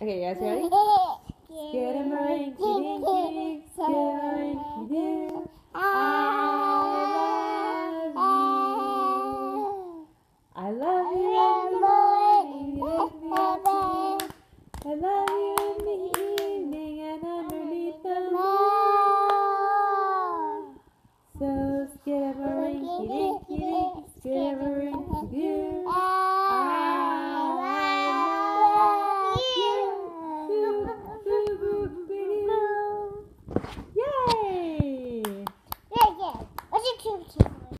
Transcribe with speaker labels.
Speaker 1: Okay, you guys ready? Skidamarinky dinky, skidamarinky doo. I love you in the morning, you make me happy. I love you in the evening and underneath the moon. So skidamarinky dinky dink, skidamarinky